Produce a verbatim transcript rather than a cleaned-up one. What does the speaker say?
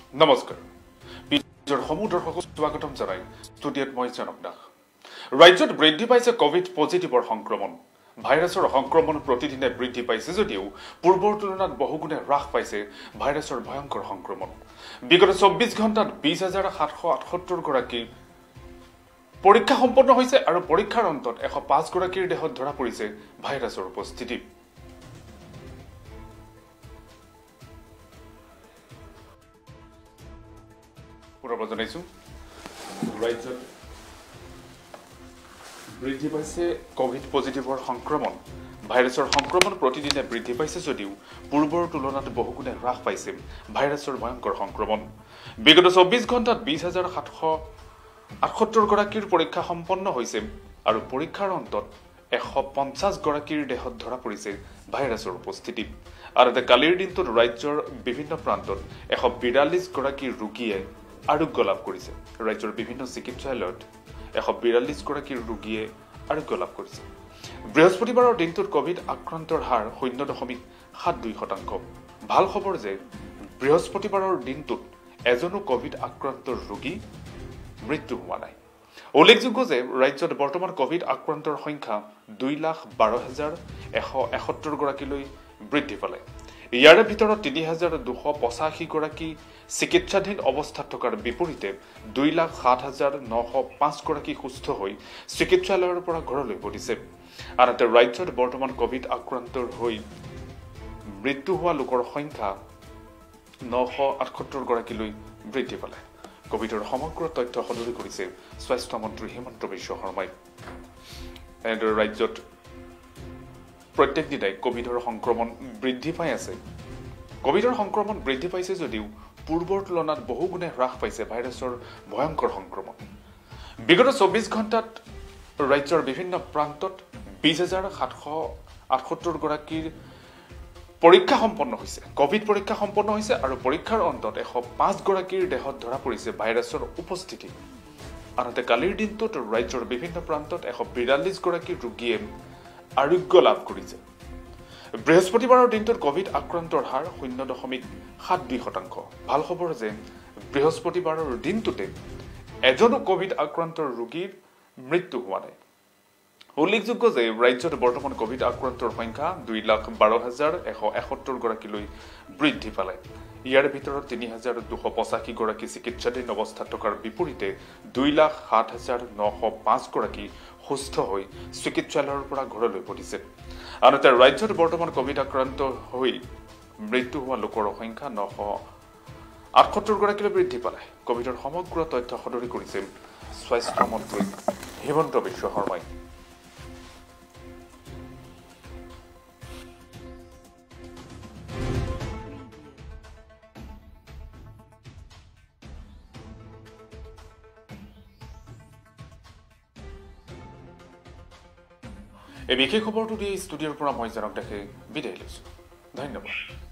নমস্কাৰ পিজৰ সমুদ্ৰৰ সকলো স্বাগতম জনাই ষ্টুডিঅ'ত মই জনক দাস ৰাজ্যত বৃদ্ধি পাইছে কোভিড পজিটিভৰ সংক্ৰমণ ভাইৰাছৰ সংক্ৰমণ প্ৰতিদিনে বৃদ্ধি পাইছে যদিও পূৰ্বৰ তুলনাত বহুগুণে হ্ৰাস পাইছে ভাইৰাছৰ ভয়ংকৰ সংক্ৰমণ বিগত চৌব্বিছ ঘণ্টাত বিশ হাজাৰ সাতশ আঠসত্তৰ গৰাকী পৰীক্ষা সম্পন্ন হৈছে আৰু পৰীক্ষাৰ অন্তত এশ পাঁচ গৰাকীৰ দেহত ধৰা পৰিছে ভাইৰাছৰ উপস্থিতি পুনৰ জনাইছো ৰাজ্যত বৃদ্ধি পাইছে কোভিড পজিটিভৰ সংক্ৰমণ ভাইৰাছৰ সংক্ৰমণ প্ৰতিদিনে বৃদ্ধি পাইছে যদিও পূৰ্বৰ তুলনাত বহুগুণে হ্ৰাস পাইছে ভাইৰাছৰ ভয়ংকৰ সংক্ৰমণ বিগত চৌব্বিছ ঘণ্টাত বিশ হাজাৰ সাতশ আঠসত্তৰ গৰাকীৰ পৰীক্ষা সম্পন্ন হৈছে আৰু পৰীক্ষাৰ অন্তত এশ পঞ্চাছ গৰাকীৰ দেহত ধৰা পৰিছে ভাইৰাছৰ উপস্থিতি আৰু কালিৰ দিনটোত ৰাজ্যৰ বিভিন্ন প্ৰান্তত এশ বিৰাল্লিছ গৰাকী ৰোগীয়ে আৰোগ্য লাভ কৰিছে ৰাজ্যৰ বিভিন্ন চিকিৎসালয়ত এশ বিৰাল্লিছ গৰাকী ৰোগীয়ে আৰোগ্য লাভ কৰিছে বৃহস্পতিবাৰৰ দিনটোত কোভিড আক্ৰান্তৰ হাৰ শূন্য দশমিক সাত দুই শতাংশ ভাল খবৰ যে বৃহস্পতিবাৰৰ দিনটোত এজনো কোভিড আক্ৰান্তৰ ৰোগী মৃত্যু হোৱা নাই উল্লেখযোগ্য যে ৰাজ্যত বৰ্তমান কোভিড আক্ৰান্তৰ সংখ্যা দুই লাখ বাৰ হাজাৰ এশ এসত্তৰ গৰাকীলৈ বৃদ্ধি পালে ইয়াৰে ভিতৰত তিনি হাজাৰ দুশ পঁচাশী গৰাকী চিকিৎসাধীন অৱস্থাত থকাৰ বিপৰীতে দুই লাখ সাত হাজাৰ নশ পাঁচ গৰাকী সুস্থ হৈ চিকিৎসালয়ৰ পৰা ঘৰলৈ উভতিছে আনহাতে ৰাজ্যত বৰ্তমান কোভিড আক্ৰান্তৰ হৈ মৃত্যু হোৱা লোকৰ সংখ্যা নশ আঠসত্তৰ গৰাকীলৈ বৃদ্ধি পালে কোভিডৰ সমগ্ৰ তথ্য সদৰি কৰিছে স্বাস্থ্য মন্ত্ৰী হিমন্ত বিশ্ব শৰ্মাই এনেদৰে ৰাজ্যত প্ৰত্যেক দিনাই কোভিডৰ সংক্ৰমণ বৃদ্ধি পাই আছে কোভিডৰ সংক্ৰমণ বৃদ্ধি পাইছে যদিও পূৰ্বৰ তুলনাত বহুগুণে হ্ৰাস পাইছে ভাইৰাছৰ ভয়ংকৰ সংক্ৰমণ বিগত চৌব্বিছ ঘণ্টাত ৰাজ্যৰ বিভিন্ন প্ৰান্তত বিশ হাজাৰ সাতশ আঠসত্তৰ গৰাকীৰ পৰীক্ষা সম্পন্ন হৈছে কোভিড পৰীক্ষা সম্পন্ন হৈছে আৰু পৰীক্ষাৰ অন্তত এশ পাঁচ গৰাকীৰ দেহত ধৰা পৰিছে ভাইৰাছৰ উপস্থিতি আনহাতে কালিৰ দিনটোত ৰাজ্যৰ বিভিন্ন প্ৰান্তত এশ বিৰাল্লিছ গৰাকী ৰোগীয়ে আৰোগ্য লাভ কৰিছে বৃহস্পতিবাৰৰ দিনটোত কোভিড আক্ৰান্তৰ হাৰ শূন্য দশমিক সাত দুই শতাংশ ভাল খবৰ যে বৃহস্পতিবাৰৰ দিনটোতে এজনো কোভিড আক্ৰান্তৰ ৰোগীৰ মৃত্যু হোৱা নাই উল্লেখযোগ্য যে ৰাজ্যত বৰ্তমান কোভিড আক্ৰান্তৰ সংখ্যা দুই লাখ বাৰ হাজাৰ এশ এসত্তৰ গৰাকীলৈ বৃদ্ধি পালে ইয়াৰ ভিতৰত তিনি হাজাৰ দুশ পঁচাশী গৰাকী চিকিৎসাধীন অৱস্থাত থকাৰ বিপৰীতে দুই লাখ সাত হাজাৰ নশ পাঁচ গৰাকী সুস্থ হৈ চিকিৎসালয়ৰ পৰা ঘৰলৈ উভতিছে আনহাতে ৰাজ্যত বৰ্তমান কোভিড আক্ৰান্ত হৈ মৃত্যু হোৱা লোকৰ সংখ্যা নশ আঠসত্তৰ গৰাকীলৈ বৃদ্ধি পালে কোভিডৰ সমগ্ৰ তথ্য সদৰি কৰিছে স্বাস্থ্য মন্ত্ৰী হিমন্ত বিশ্ব শৰ্মাই এই বিশেষ খবৰটো দি ষ্টুডিঅ'ৰ পৰা মই জনক দাসে বিদায় লৈছো ধন্যবাদ